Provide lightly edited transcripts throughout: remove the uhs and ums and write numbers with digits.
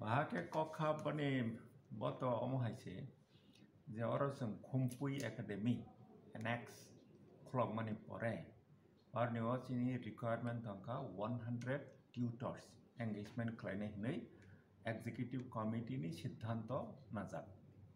bahake kokha bane boto omohaise je orosum khumpui academy annex talakmani pore or niwachini requirement tangka 100 tutors engagement khlainai hinai executive committee ni siddhanto najak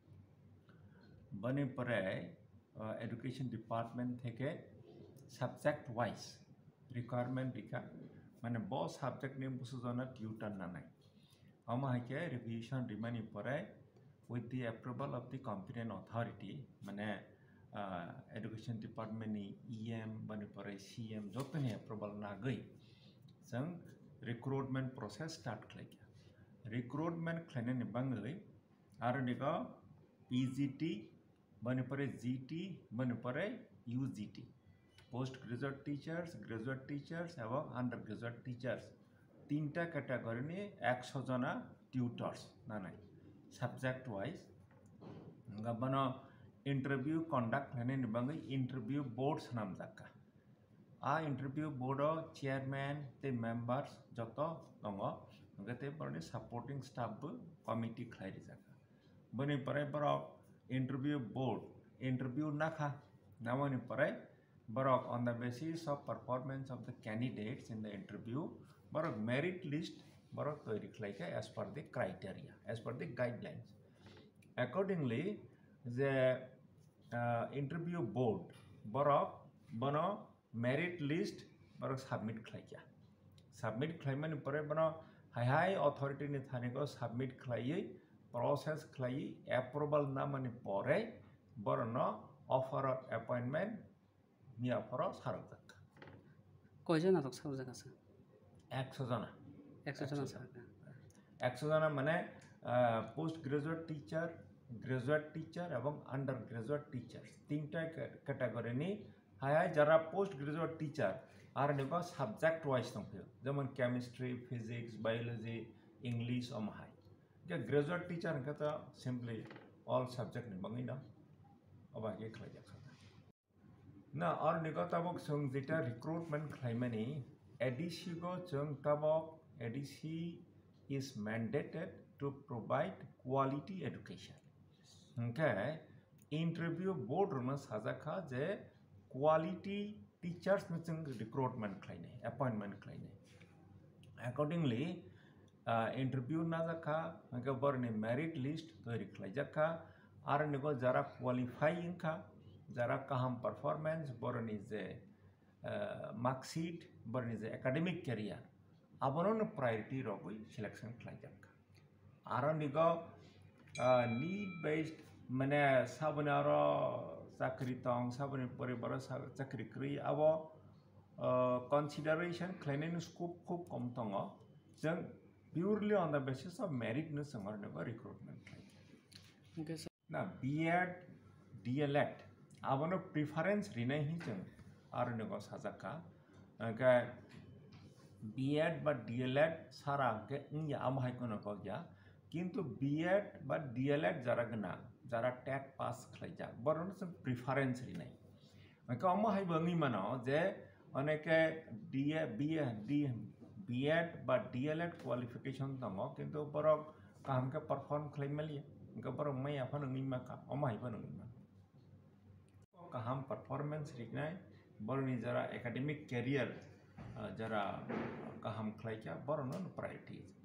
bane pore education department theke subject wise requirement dikha mane bo subject ni busujona tutor nanai amahike revision remaining pore with the approval of the competent authority mane education department ni EM bani pore CM jotoni approval na gai jang recruitment process start khlaikya recruitment khlaina ni bangai aro nigo PGT bani pore GT bani pore UGT post graduate teachers এবং undergraduate teachers তিনটা category নিয়ে 100 জনা tutors নানাই subject wise গাবানো interview conduct হনে নিবাঙ্গই interview boards নাম জাকা আ ইন্টারভিউ বোর্ড চেয়ারম্যান তে মেম্বার্স যত দङ গতে বরনি সাপোর্টিং স্টাফ কমিটি খাইরি জাকা বনি পরে বর ইন্টারভিউ বোর্ড ইন্টারভিউ নাখা নামনি পরে Borok on the basis of performance of the candidates in the interview, borok merit list borok toiri khlaika as per the criteria, as per the guidelines. Accordingly, the interview board borok bono merit list borok submit khlaika. Submit khlaimani pore bono high authority ni thaniko submit khlaiyi process khlaiyi approval namani pore borono offer of appointment মিয়া পর সারক জাকা কয়জন আরক সারক জাকা আছে 100 জনা 100 জন সারক 100 জনা মানে post graduate teacher এবং undergraduate teacher তিনটা category নি হাই যারা পোস্ট গ্রাজুয়েট টিচার আর নিবা সাবজেক্ট ওয়াইজ দংফিও যেমন কেমিস্ট্রি ফিজিক্স বায়োলজি ইংলিশ অমহাই যে গ্রাজুয়েট টিচার কথা সিম্পলি অল সাবজেক্ট নিবাঙ্গই না অবাগে খাই জাকা ना और निको तबक जों जेटा रिक्रुटमेंट खालामनानै ADC go जों तबक ADC is mandated to provide quality education. Okay, interview board runa sajaka je quality teachers में जों recruitment खालामनाय appointment खालामनाय. Accordingly, interview ना जाका उनके बरने merit list तैयारी खालामजाका और निको जरा qualifying का যারা কাহাম পারফরমেন্স বরনি যে মার্কশিট বরনি যে একাডেমিক ক্যারিয়ার আবরণ প্রায়োরিটি রগই সিলেকশন খাইজাক আর নিগ নিড বেসড মানে সাবনে আর চাকরি তং সাবনে পরিবার চাকরি ক্রি আব কনসিডারেশন খাইনাইনি স্কোপ খুব কম দङ जों purely on the basis of merit नो जों निग रिक्रुटमेंट खाइजा ना B.Ed D.Led abano preference rinai hi जों आरो nego sajaka के B.Ed বা D.Led सारा के इंया आमहाय कोन कया किंतु B.Ed বা D.Led जारा गना जारा टेट पास खलाइजा बरन जों प्रेफारेंस रिनाय के आमहाय बंगि मानो जे अनेके B.Ed বা D.Led क्वालिफिकेशन दङ किंतु बरक काम के परफॉर्म खलाइमालिया के बरक मै आफा नङि माका आमहाय बंगि मा কাহাম পারফরমেন্স রিগনাই বরনি যারা একাডেমিক ক্যারিয়ার যারা কাহাম খাইকা বরন প্রায়োরিটি